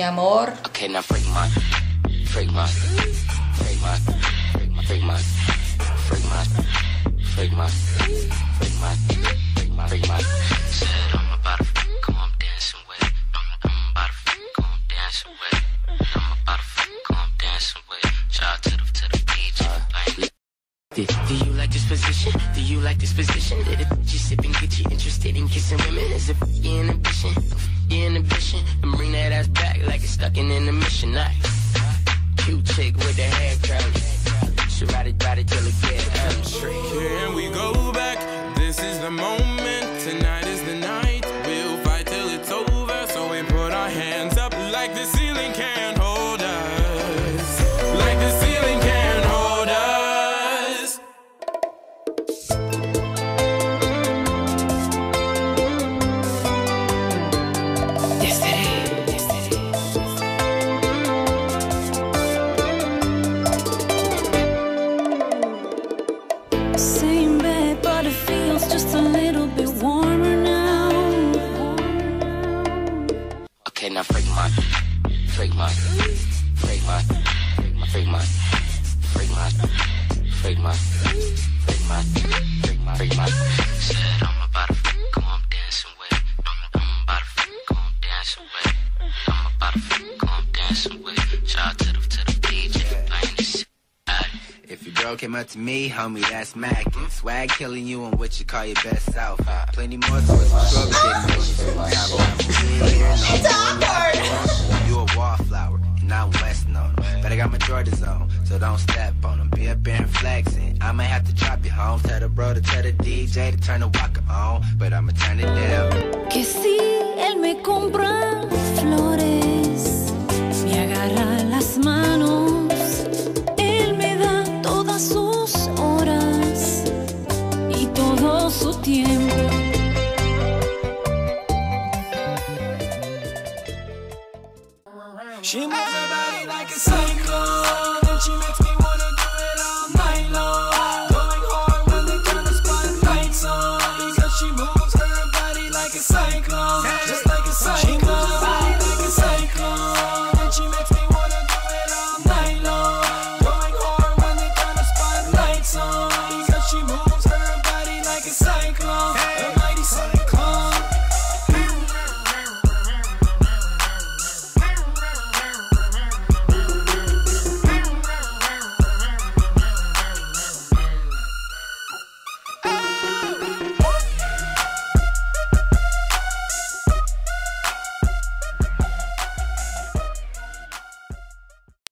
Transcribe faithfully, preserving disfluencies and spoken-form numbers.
amor. Okay, now freak my, freak my, freak my, freak my, freak my, freak my, freak my, freak my, freak my, freak my. Said I'm about to freak, go I'm dancing with it. I'm, I'm about to freak, go I'm dancing with it. I'm about to freak, go I'm dancing with it. Shout out to the to the D J. Do, do you like this position? Do you like this position? Did it you sip and get you interested in kissing women? Is it your inhibition? Your inhibition? And bring that ass back like it's stuck in an emission. Nice. Cute chick with the hair curly. She ride it, ride it till it get um, straight. Can we go back? This is the moment. Tonight is the night. We'll fight till it's over. So we put our hands up like the ceiling can't hold us. Like the ceiling can't hold us. Yesterday, yesterday. Same bed, but it feels just a little bit warmer now. Okay, now freak my, freak my, freak my, freak my, freak my, freak my, freak my, freak my, freak my, freak my. Said I'm about to freak, go I'm dancing with it. I'm, I'm about to freak, go I'm dancing with it. I'm about to freak, go I'm dancing with it. Shout out to the to the D J playing this shit. If your girl came up to me, homie, that's mackin'. Swag killing you on what you call your best self. Plenty more to it, so getting it. You a wallflower, and I'm West known. But I got my Jordans on, so don't step on them. Be up in flexing. I might have to drop you home. Tell the bro to tell the D J to turn the walker on, but I'ma turn it down. Que si él me compra flores, me agarra las manos, él me da todas sus horas y todo su tiempo. She moves her body like a cyclone, and she makes me wanna do it all night long. Going hard when they turn the spotlights on, because she moves her body like a cyclone, just like a cyclone. She moves her body like a cyclone, and she makes me wanna do it all night long. Going hard when they turn the spotlights on, because she moves her body like a cyclone.